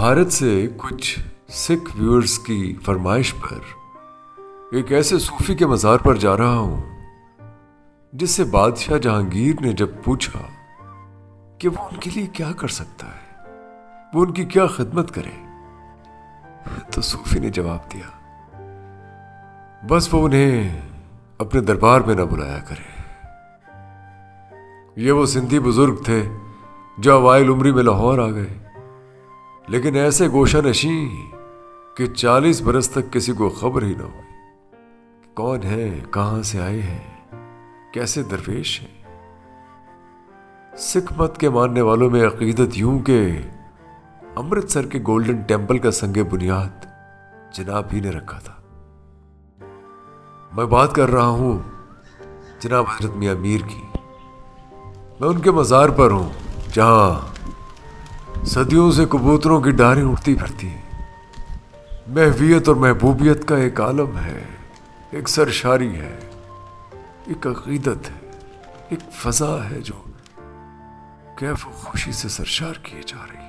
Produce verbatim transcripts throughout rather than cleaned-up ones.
भारत से कुछ सिख व्यूअर्स की फरमाइश पर एक ऐसे सूफी के मज़ार पर जा रहा हूं जिससे बादशाह जहांगीर ने जब पूछा कि वो उनके लिए क्या कर सकता है, वो उनकी क्या खिदमत करे, तो सूफी ने जवाब दिया, बस वो उन्हें अपने दरबार में न बुलाया करे। ये वो सिंधी बुजुर्ग थे जो अवाइल उम्री में लाहौर आ गए, लेकिन ऐसे गोशा नशी कि चालीस बरस तक किसी को खबर ही ना हुई कौन है, कहां से आए हैं, कैसे दरवेश हैं। सिख मत के मानने वालों में अकीदत यूं के अमृतसर के गोल्डन टेम्पल का संगे बुनियाद जनाब ही ने रखा था। मैं बात कर रहा हूं जनाब हजरत मियां मीर की। मैं उनके मज़ार पर हूं जहां सदियों से कबूतरों की डारें उड़ती फिरती हैं। महवियत और महबूबियत का एक आलम है, एक सरशारी है, एक अकीदत है, एक फजा है जो कैफ खुशी से सरशार किए जा रही है।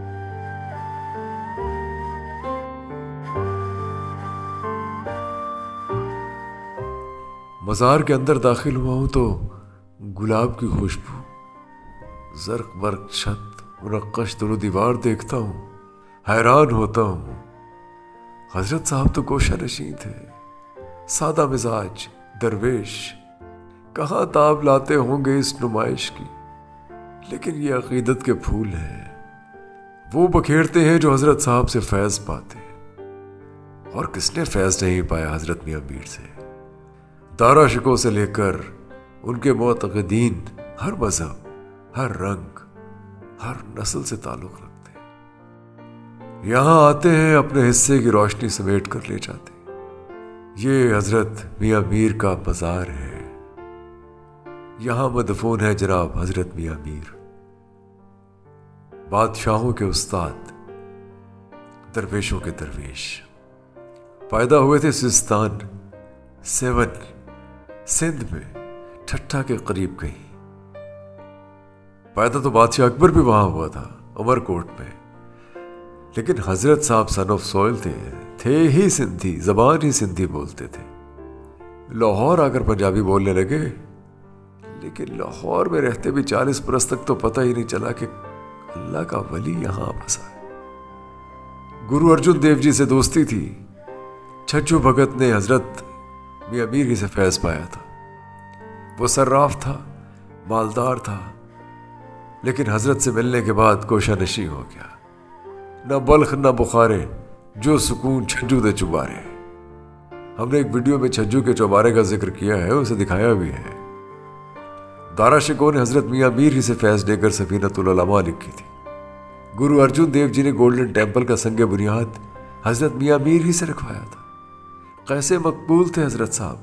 मज़ार के अंदर दाखिल हुआ हूं तो गुलाब की खुशबू, जर्क बर्क छत, मुनक्कश दरो दीवार देखता हूं, हैरान होता हूं। हजरत साहब तो गोशा नशीं थे, सादा मिजाज, दरवेश, कहां ताब लाते होंगे इस नुमाइश की, लेकिन ये अकीदत के फूल हैं, वो बखेरते हैं जो हजरत साहब से फैज पाते हैं। और किसने फैज नहीं पाया हजरत मियां मीर से। दारा शिकों से लेकर उनके मुअतक़दीन हर मजहब, हर रंग, हर नस्ल से ताल्लुक रखते हैं। यहां आते हैं, अपने हिस्से की रोशनी समेट कर ले जाते हैं। ये हजरत मियां मीर का मज़ार है। यहां मदफून है जनाब हजरत मियां मीर, बादशाहों के उस्ताद, दरवेशों के दरवेश। पैदा हुए थे सिस्तान सेवन सिंध में, ठट्ठा के करीब कहीं। पैदा तो बादशाह अकबर भी वहां हुआ था, उमरकोट में, लेकिन हजरत साहब सन ऑफ सोइल थे थे ही सिंधी, जबान ही सिंधी बोलते थे। लाहौर आकर पंजाबी बोलने लगे, लेकिन लाहौर में रहते भी चालीस बरस तक तो पता ही नहीं चला कि अल्लाह का वली यहां बसा है। गुरु अर्जुन देव जी से दोस्ती थी। छज्जू भगत ने हजरत मियां मीर ही से फैज पाया था। वो सर्राफ था, मालदार था, लेकिन हजरत से मिलने के बाद कोशा नशी हो गया। न बल्ख न बुखारे, जो सुकून छज्जू दे चुबारे। हमने एक वीडियो में छज्जू के चौबारे का जिक्र किया है, उसे दिखाया भी है। दारा शिकों ने हजरत मियां मीर ही से फैज लेकर सफीनतुल उलमा लिखी थी। गुरु अर्जुन देव जी ने गोल्डन टेम्पल का संगे बुनियाद हजरत मियां मीर ही से रखवाया था। कैसे मकबूल थे हजरत साहब,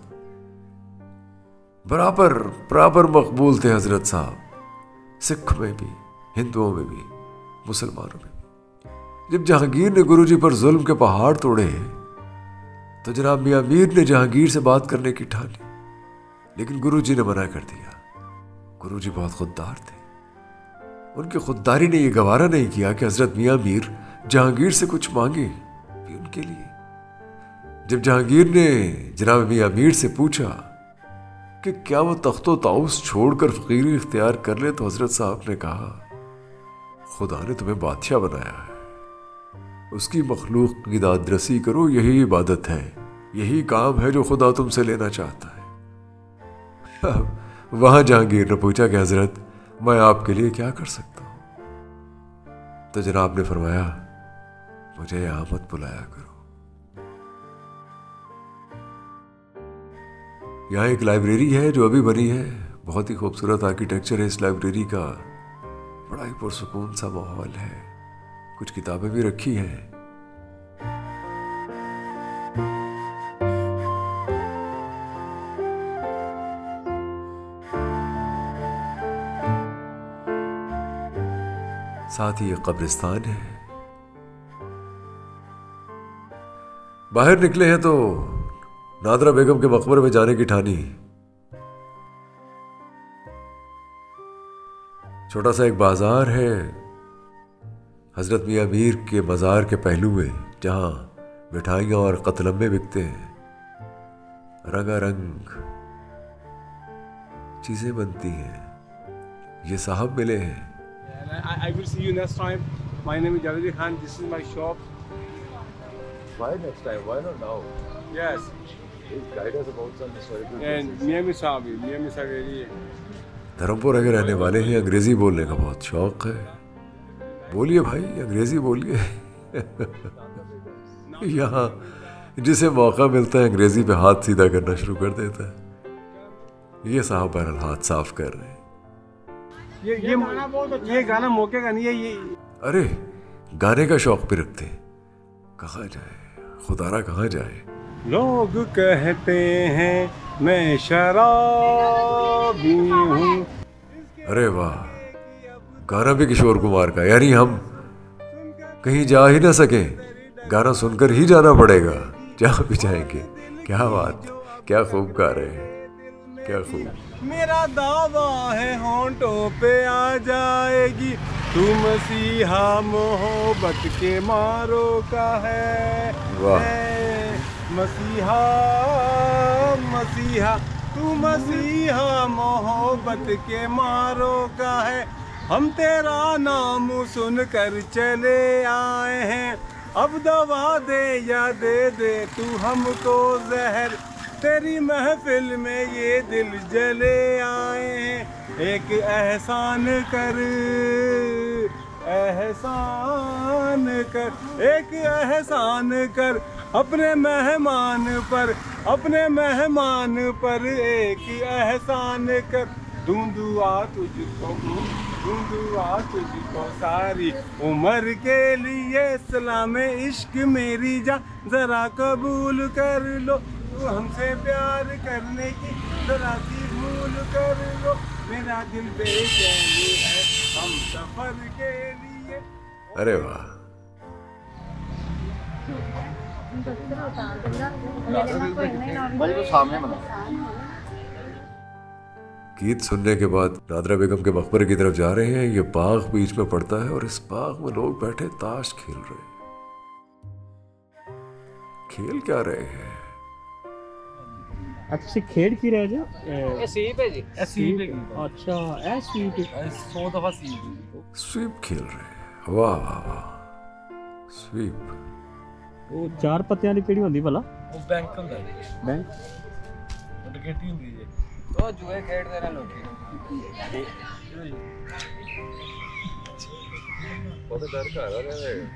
बराबर बराबर मकबूल थे हजरत साहब, सिख में भी, हिंदुओं में भी, मुसलमानों में भी। जब जहांगीर ने गुरुजी पर जुल्म के पहाड़ तोड़े तो जनाब मियां मीर ने जहांगीर से बात करने की ठानी, लेकिन गुरुजी ने मना कर दिया। गुरुजी बहुत खुददार थे। उनकी खुददारी ने यह गवारा नहीं किया कि हजरत मियां मीर जहांगीर से कुछ मांगे भी उनके लिए। जब जहांगीर ने जनाब मियां मीर से पूछा कि क्या वो तख्तो ताउस छोड़कर फकीरी इख्तियार कर ले, तो हजरत साहब ने कहा, खुदा ने तुम्हें बादशाह बनाया है, उसकी मखलूक की दादरसी करो, यही इबादत है, यही काम है जो खुदा तुमसे लेना चाहता है। वहां जहांगीर ने पूछा कि हजरत मैं आपके लिए क्या कर सकता हूं, तो जनाब ने फरमाया, मुझे यहां मत बुलाया करो। यहाँ एक लाइब्रेरी है जो अभी बनी है, बहुत ही खूबसूरत आर्किटेक्चर है इस लाइब्रेरी का, बड़ा ही पुरसुकून सा माहौल है, कुछ किताबें भी रखी हैं। साथ ही एक कब्रिस्तान है। बाहर निकले हैं तो नादरा बेगम के मकबरे में जाने की ठानी। छोटा सा एक बाजार है, हज़रत मियाँ मीर के मज़ार के पहलू में जहाँ मिठाइयाँ और कतलम्मे बिकते हैं, रंगारंग चीज़ें बनती हैं, ये साहब मिले हैं। I, I will see you next time. My name is Javed Khan. This is my shop. Why next time? Why not now? Yes. Please guide us about some historical places. And Miami Sabi, Miami Sabi. Dharampura के रहने वाले हैं, अंग्रेजी बोलने का बहुत शौक है। बोलिए भाई, अंग्रेजी बोलिए। यहाँ जिसे मौका मिलता है अंग्रेजी पे हाथ सीधा करना शुरू कर देता है। ये साहब बहरहाल हाथ साफ कर रहे हैं। ये ये गाना बहुत अच्छा, ये गाना मौके का नहीं है ये। अरे गाने का शौक भी रखते हैं। कहाँ जाए खुदारा, कहाँ जाए। लोग कहते हैं मैं शराबी हूँ। अरे वाह, गाना भी किशोर कुमार का, यानी हम कहीं जा ही ना सके, गाना सुनकर ही जाना पड़ेगा जहाँ भी जाएंगे। क्या बात, क्या खूब गा रहे हैं, क्या खूब। मेरा दावा है होंठों पे आ जाएगी, तू मसीहा मोहब्बत के मारो का है। वाह। मसीहा मसीहा तू मसीहा मोहब्बत के मारो का है। हम तेरा नाम सुनकर चले आए हैं, अब दवा दे या दे दे तू हमको जहर, तेरी महफिल में ये दिल जले आए हैं। एक एहसान कर, एहसान कर, एक एहसान कर अपने मेहमान पर, अपने मेहमान पर एक एहसान कर। दूं दुआ तुझको, दूं दुआ तुझको सारी उम्र के लिए, सलाम इश्क मेरी जान जरा कबूल कर लो, तू हमसे प्यार करने की जरा सी भूल कर लो, मेरा दिल बेचैनी है हम सफर के लिए। अरे वाह, गीत सुनने के बाद नादरा बेगम के मकबरे की तरफ जा रहे हैं। ये बाग बीच में पड़ता है और इस बाग में लोग बैठे ताश खेल रहे हैं। खेल क्या रहे हैं? अच्छा, खेल की रह जा ਇਹ ਸੀਪ ਹੈ ਜੀ ਇਹ ਸੀਪ ਹੈ अच्छा ए स्वीट सौ दफा सीप स्वीप खेल रहे हैं। वाह वाह वाह, स्वीप। ਉਹ ਚਾਰ ਪੱਤਿਆਂ ਦੀ ਕਿਹੜੀ ਹੁੰਦੀ ਭਲਾ? ਉਹ ਬੈਂਕ ਹੁੰਦਾ ਜੀ, ਬੈਂਕ ਡਕੈਤੀ ਹੁੰਦੀ ਜੀ। ਉਹ ਜੂਏ ਖੇਡਦੇ ਨੇ ਲੋਕੀ। ਉਹਦੇ ਡਰ ਘਰ ਆ ਰਹੇ ਨੇ।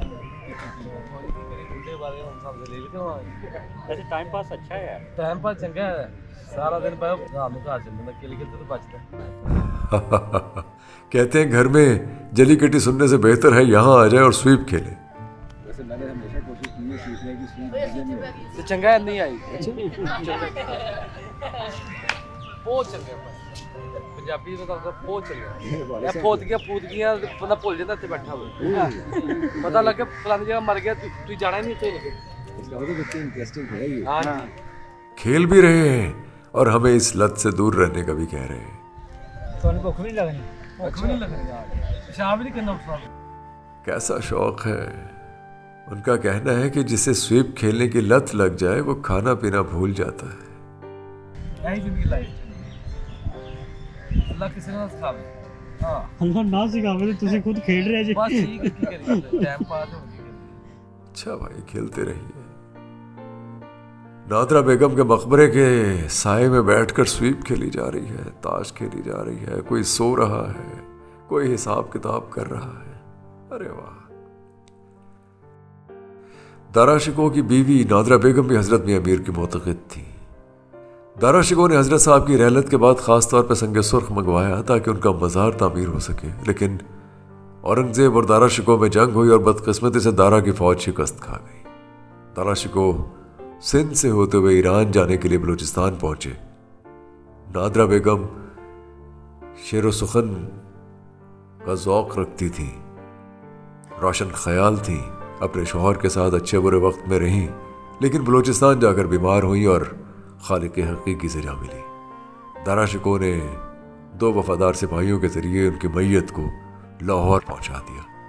ਗੁੰਡੇ ਬਾਰੇ ਹੁਣ ਸਭ ਦੇ ਲੈ ਕੇ ਵੈਸੇ ਟਾਈਮ ਪਾਸ ਅੱਛਾ ਹੈ यार। ਟਾਈਮ ਪਾਸ ਚੰਗਾ ਹੈ, ਸਾਰਾ दिन ਪਾਇਆ ਰਾਤ ਨੂੰ ਘਰ ਚੱਲਦਾ, ਕਿਲ ਕਿਲ ਤੇ ਬਚਦਾ। कहते हैं घर में जली कटी सुनने से बेहतर है यहाँ आ जाए और स्वीप खेले। वैसे मैंने हमेशा कोशिश की है सीखने की, स्वीप ਤੇ ਚੰਗਾ ਨਹੀਂ ਆਈ। ਬਹੁਤ ਚੰਗਾ ਪੰਜਾਬੀ ਦਾ ਤਾਂ ਬਹੁਤ ਚੰਗਾ। ਇਹ ਫੋਤ ਗਿਆ ਫੂਤ ਗਿਆ ਬੰਦਾ ਭੁੱਲ ਜਾਂਦਾ ਇੱਥੇ ਬੈਠਾ ਹੋਵੇ, ਪਤਾ ਲੱਗੇ ਫਲਾਣੀ ਜਗ੍ਹਾ ਮਰ ਗਿਆ, ਤੂੰ ਜਾਣਾ ਨਹੀਂ ਇੱਥੇ ਲੱਗੇ। इसका तो बच्चे इंटरेस्टिंग है ये। हाँ, खेल भी रहे हैं और हमें इस लत से दूर रहने का भी कह रहे हैं। ਤੁਹਾਨੂੰ ਭੁੱਖ ਵੀ ਨਹੀਂ ਲੱਗਣੀ, ਭੁੱਖ ਵੀ ਨਹੀਂ ਲੱਗਣੀ यार, पेशाब भी नहीं करना उसका। कैसा शौक है। उनका कहना है कि जिसे स्वीप खेलने की लत लग जाए वो खाना पीना भूल जाता है। यही जिंदगी लाइफ अल्लाह किसी ने सिखावे। हाँ ਅੱਲਾ ਨਾ ਸਿਖਾਵੇ, ਤੁਸੀਂ ਖੁਦ ਖੇਡ ਰਹੇ ਜੀ। बस ठीक है, की करिए टाइम पास हो गया। अच्छा भाई, खेलते रहिए। नादरा बेगम के मकबरे के साए में बैठकर स्वीप खेली जा रही है, ताश खेली जा रही है, कोई सो रहा है, कोई हिसाब किताब कर रहा है। अरे वाह। दारा शिकोह की बीवी नादरा बेगम भी हजरत मियाँ मीर की मोतक़िद थी। दारा शिकोह ने हजरत साहब की रहलत के बाद ख़ास तौर पर संगे सुर्ख मंगवाया ताकि उनका मज़ार तामीर हो सके, लेकिन औरंगज़ेब और दारा शिकोह में जंग हुई और बदकिस्मती से दारा की फ़ौज शिकस्त खा गई। दारा शिकोह सिंध से होते हुए ईरान जाने के लिए बलूचिस्तान पहुंचे। नादरा बेगम शेर सुखन का ज़ौक़ रखती थी, रोशन ख्याल थी, अपने शौहर के साथ अच्छे बुरे वक्त में रहीं, लेकिन बलूचिस्तान जाकर बीमार हुई और खालिक हकीकी से जा मिली। दारा शिकोह ने दो वफादार सिपाहियों के ज़रिए उनकी मैयत को लाहौर पहुंचा दिया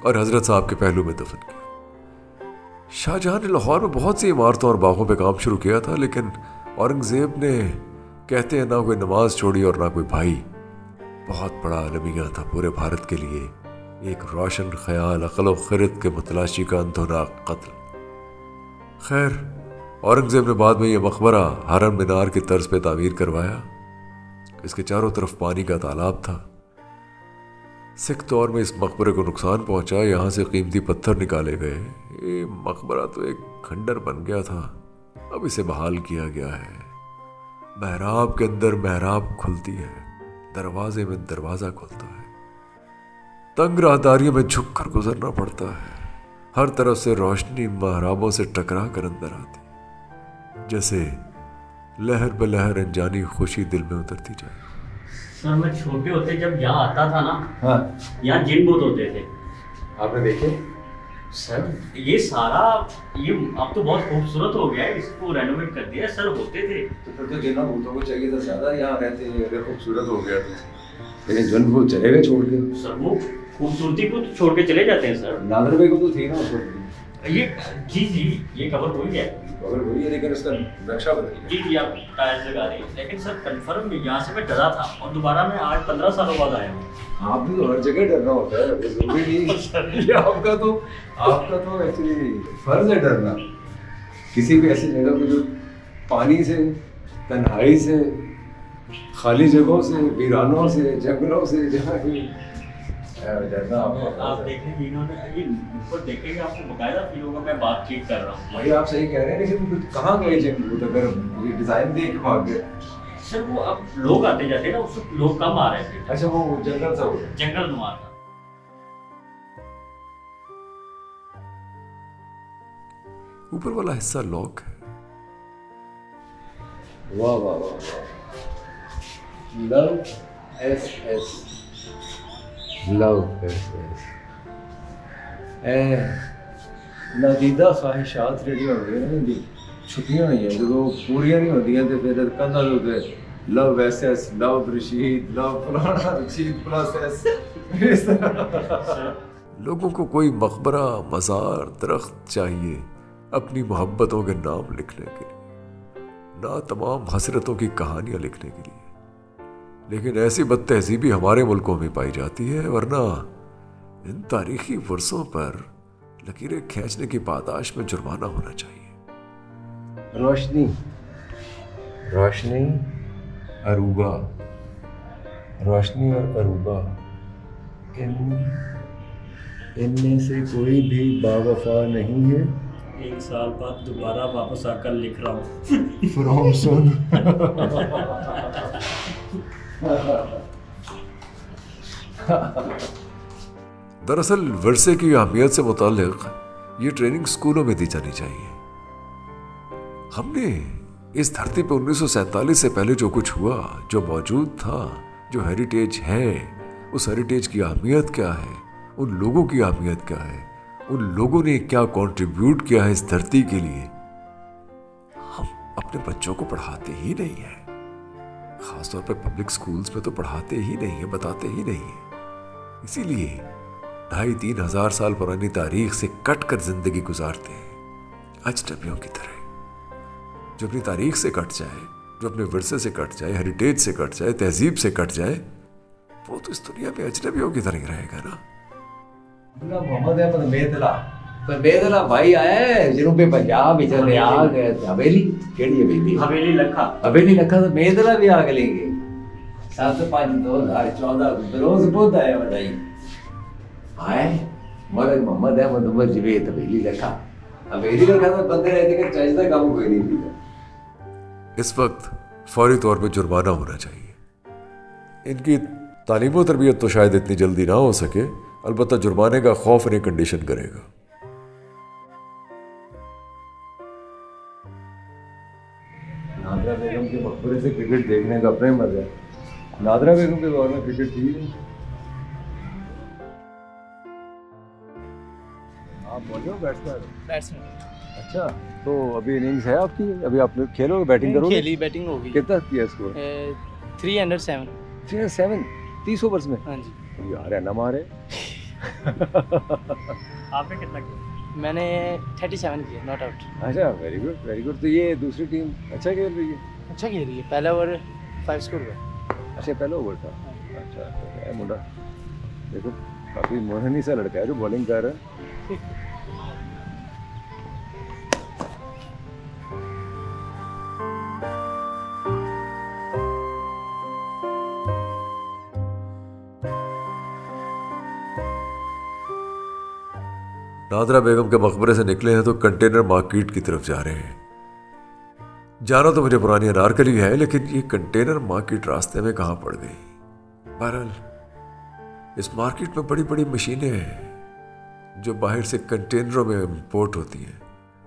और हजरत साहब के पहलू में दफन किया। शाहजहां ने लाहौर में बहुत सी इमारतों और बागों पे काम शुरू किया था, लेकिन औरंगजेब ने कहते हैं ना कोई नमाज छोड़ी और ना कोई भाई। बहुत बड़ा अलमिया था पूरे भारत के लिए, एक रोशन ख्याल अक़ल ख़िरत के मुतलाशी का अंधोनाक कत्ल। खैर, औरंगजेब ने बाद में यह मकबरा हरम मीनार की तर्ज पे तामीर करवाया। इसके चारों तरफ पानी का तालाब था। सिख दौर में इस मकबरे को नुकसान पहुंचा, यहाँ से कीमती पत्थर निकाले गए। ये मकबरा तो एक खंडर बन गया था, अब इसे बहाल किया गया है। महराब के अंदर महराब खुलती है, दरवाजे में दरवाज़ा खुलता है। तंग राहदारियों में झुककर गुजरना पड़ता है। हर तरफ से रोशनी महराबों से टकरा कर अंदर आती, जैसे लहर बलहर अनजानी खुशी दिल में उतरती जाए। सर मैं छोटे होते जब यहाँ आता था ना, हाँ, यहाँ जिन बहुत होते थे। आपने देखे? सर ये सारा ये अब तो बहुत खूबसूरत हो गया है, इसको रेनोवेट कर दिया। सर होते थे तो फिर तो जिन्ना भूतों को चाहिए था ज्यादा यहाँ रहते हैं, अगर खूबसूरत हो गया तो। लेकिन जन भूत चले गए छोड़ के। सर वो खूबसूरती को तो छोड़ के चले जाते हैं सर। नादर बेगम तो थी ना उस वक्त। ये जी जी ये कवर हो गया अगर वही है, लेकिन उसका नक्शा बदल गया। जी जी आप टायर्स लगा रहे हैं, लेकिन सर कंफर्म यहाँ से मैं डरा था और दोबारा मैं आज पंद्रह सालों बाद आया हूँ। आप भी तो हर जगह डरना होता है, वो जरूरी नहीं। ये आपका तो आपका तो एक्चुअली फर्ज है डरना। किसी भी ऐसी जगह पे जो पानी से, तन्हाई से, खाली जगहों से, वीरानों से, जंगलों से, जहाँ भी डरना आपको। आप देखेंगे इन्होंने ये ऊपर देखेंगे आपको बकायदा फील होगा मैं बातचीत कर रहा हूँ। भाई आप सही कह रहे हैं, लेकिन कहाँ गए जंगल? अगर ये डिजाइन देख भाग गए। सर वो अब लोग आते जाते ना, उस वक्त लोग कम आ रहे थे। अच्छा वो जंगल सा हो गया। जंगल नुमा था। ऊपर वाला हिस्सा लॉक है। वाह वाह वाह वाह। लव एस एस लव एस एस ए नादीदा ख्वाहिशात रेडी हो गए ना जी, छुट्टियां हुई हैं जो पूरियां नहीं होती हैं तो फिर कंधा होते लव एस एस, लव रशीद, लव फलाना रशीद प्लस एस। लोगों को कोई मकबरा, मज़ार, दरख्त चाहिए अपनी मोहब्बतों के नाम लिखने के लिए, ना तमाम हसरतों की कहानियां लिखने के लिए। लेकिन ऐसी बदतहजीबी हमारे मुल्कों में पाई जाती है, वरना इन तारीखी वर्षों पर लकीरें खींचने की पादाश में जुर्माना होना चाहिए। रोशनी रोशनी अरूबा, रोशनी और अरूबा, इन इनमें से कोई भी बावफा नहीं है। एक साल बाद दोबारा वापस आकर लिख रहा हूँ। फ्रॉम सुन। दरअसल वर्षे की अहमियत से मुताल्लिक ये ट्रेनिंग स्कूलों में दी जानी चाहिए। हमने इस धरती पर उन्नीस सौ सैंतालीस से पहले जो कुछ हुआ, जो मौजूद था, जो हेरिटेज है, उस हेरिटेज की अहमियत क्या है, उन लोगों की अहमियत क्या है, उन लोगों ने क्या कंट्रीब्यूट किया है इस धरती के लिए, हम अपने बच्चों को पढ़ाते ही नहीं है। खासतौर पर पब्लिक स्कूल्स में तो पढ़ाते ही नहीं है, बताते ही नहीं है। इसीलिए ढाई तीन हजार साल पुरानी तारीख से कट कर जिंदगी गुजारते हैं अजनबियों की तरह। जो अपनी तारीख से कट जाए, जो अपने विरसे से कट जाए, हेरिटेज से कट जाए, तहजीब से कट जाए, वो तो इस दुनिया में अजनबियों की तरह ही रहेगा ना। मोहम्मद अहमद मेदला पर मेदला भाई आया है जिन्हों पे पंजाब ही चले आ गए। हवेली केड़ी हवेली? हवेली लखा। हवेली लखा तो मेदला भी आग लेंगे। सात पाँच दो हजार चौदह रोज बहुत आया बताइए आए मगर मोहम्मद अहमद उमर जवेद हवेली लखा। हवेली लखा तो बंदे रहते कि चाहिए काम कोई नहीं थी। इस वक्त फौरी तौर पे जुर्माना होना चाहिए। इनकी तालीम और तरबियत तो शायद इतनी जल्दी ना हो सके, अलबत्ता जुर्माने का खौफ इन्हें कंडीशन करेगा। नादरा बेगम के मकबरे से क्रिकेट देखने का अपना मजा है। नादरा बेगम के दौर में क्रिकेट थी। आप बोलो बैट्समैन। बैट्समैन। अच्छा तो अभी इनिंग्स है आपकी? अभी आप खेलोगे, बैटिंग करोगे? खेली, बैटिंग होगी। कितना किया score? Three hundred seven. Three seven तीस ओवर्स में? हाँ जी। यार है ना मारे। आपने कितना किया? मैंने थर्टी सेवन किया, नॉट आउट। अच्छा, वेरी गुड वेरी गुड। तो ये दूसरी टीम अच्छा खेल रही है? अच्छा खेल रही है, पहला ओवर फाइव स्कोर हुआ। अच्छा, पहला ओवर था। अच्छा, तो है मुंडा, देखो काफ़ी मोहनी सा लड़का है जो बॉलिंग कर रहा है। नादरा बेगम के मकबरे से निकले हैं तो कंटेनर मार्केट की तरफ जा रहे हैं। जाना तो मुझे पुरानी अनारकली है, लेकिन ये कंटेनर मार्केट रास्ते में कहाँ पड़ गई। बहरहाल इस मार्केट में बड़ी बड़ी मशीनें हैं जो बाहर से कंटेनरों में इंपोर्ट होती हैं।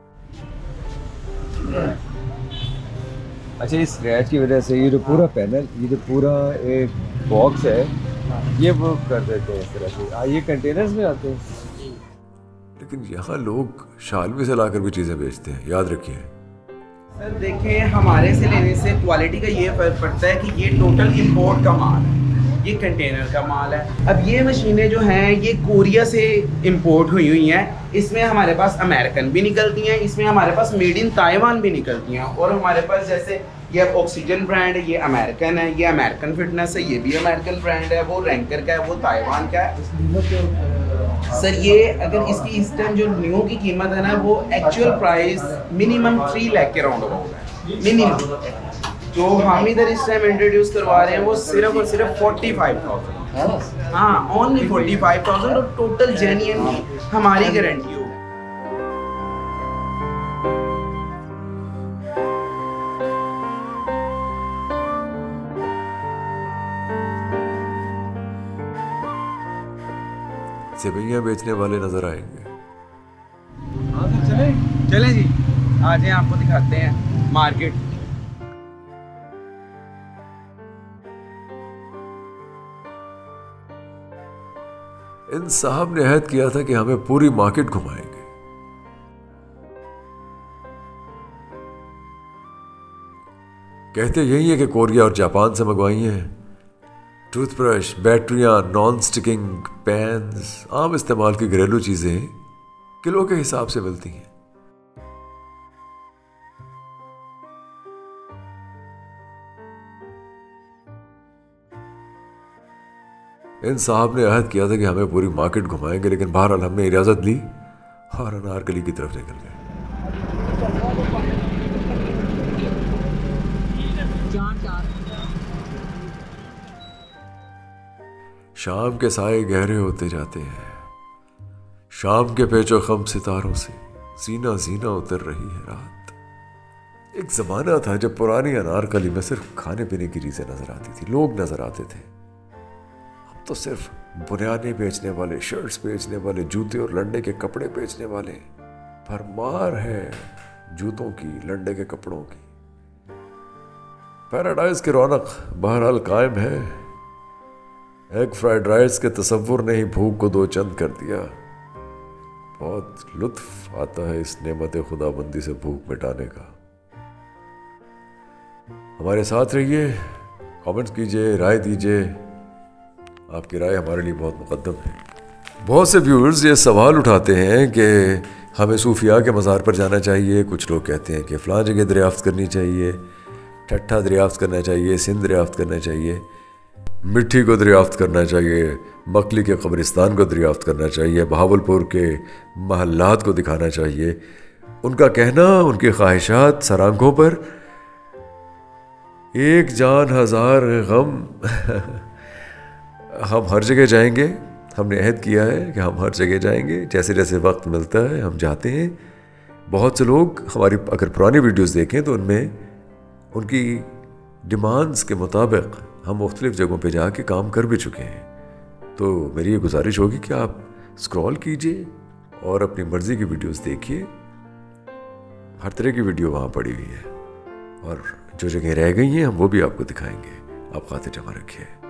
अच्छा, इस स्क्रैच की वजह से ये जो पूरा पैनल, ये जो पूरा एक बॉक्स है, ये वो कर देते हैं इस तरह से। आ, ये कंटेनर्स में आते हैं। लेकिन यहाँ लोग शालमी से लाकर भी चीज़ें बेचते हैं, याद रखिए। सर देखिए, हमारे से लेने से क्वालिटी का ये फ़र्क पड़ता है कि ये टोटल इंपोर्ट का माल है, ये कंटेनर का माल है। अब ये मशीनें जो हैं ये कोरिया से इंपोर्ट हुई हुई हैं। इसमें हमारे पास अमेरिकन भी निकलती हैं, इसमें हमारे पास मेड इन ताइवान भी निकलती हैं। और हमारे पास जैसे ये ऑक्सीजन ब्रांड है, ये अमेरिकन है, ये अमेरिकन फिटनेस है, ये भी अमेरिकन ब्रांड है, वो रैंकर का है, वो ताइवान का है। सर ये अगर इसकी इस टाइम जो न्यू की कीमत है ना, वो actual price minimum three lakh के राउंड अबाउट है मिनिमम। जो हम इधर इस टाइम इंट्रोड्यूस करवा रहे हैं वो सिर्फ और सिर्फ फोर्टी फाइव थाउजेंड। हाँ, ओनली फोर्टी फाइव थाउजेंड और टोटल जेन्युइन हमारी गारंटी होगी। सेवइयां बेचने वाले नजर आएंगे। हाँ सर, चले चले जी, आ जाए, आपको दिखाते हैं मार्केट। इन साहब ने अहद किया था कि हमें पूरी मार्केट घुमाएंगे। कहते यही है कि कोरिया और जापान से मंगवाई हैं। टूथब्रश, बैटरियां, नॉन स्टिकिंग पैन्स, आम इस्तेमाल की घरेलू चीजें किलो के हिसाब से मिलती हैं। इन साहब ने अहद किया था कि हमें पूरी मार्केट घुमाएंगे, लेकिन बहरहाल हमने इजाजत ली और अनारकली की तरफ निकल गए। शाम के साए गहरे होते जाते हैं, शाम के पेचो खम सितारों से सीना सीना उतर रही है रात। एक जमाना था जब पुरानी अनारकली में सिर्फ खाने पीने की चीजें नजर आती थी, लोग नजर आते थे। अब तो सिर्फ बुनियादी बेचने वाले, शर्ट्स बेचने वाले, जूते और लंडे के कपड़े बेचने वाले, भरमार है जूतों की, लंडे के कपड़ों की। पैराडाइज की रौनक बहरहाल कायम है। एग फ्राइड राइस के तसव्वुर ने ही भूख को दो चंद कर दिया। बहुत लुत्फ आता है इस नेमत खुदाबंदी से भूख मिटाने का। हमारे साथ रहिए, कमेंट्स कीजिए, राय दीजिए। आपकी राय हमारे लिए बहुत मुकद्दम है। बहुत से व्यूअर्स ये सवाल उठाते हैं कि हमें सूफिया के मज़ार पर जाना चाहिए। कुछ लोग कहते हैं कि फ़लाँ जगह दरियाफ्त करनी चाहिए, ठट्ठा दरियाफ्त करना चाहिए, सिंध दरियाफ्त करना चाहिए, मिट्टी को दरियाफ्त करना चाहिए, मकली के कब्रिस्तान को दरियाफ्त करना चाहिए, बहावलपुर के महल्लात को दिखाना चाहिए। उनका कहना, उनकी ख्वाहिशात सरांखों पर, एक जान हजार गम। हम हर जगह जाएंगे, हमने अहद किया है कि हम हर जगह जाएंगे। जैसे जैसे वक्त मिलता है हम जाते हैं। बहुत से लोग हमारी अगर पुरानी वीडियोस देखें तो उनमें उनकी डिमांड्स के मुताबिक हम मुख्तलिफ़ जगहों पे जाके काम कर भी चुके हैं। तो मेरी ये गुजारिश होगी कि आप स्क्रॉल कीजिए और अपनी मर्ज़ी की वीडियोस देखिए। हर तरह की वीडियो वहाँ पड़ी हुई है और जो जगह रह गई हैं हम वो भी आपको दिखाएंगे। आप खातिर जमा रखिए।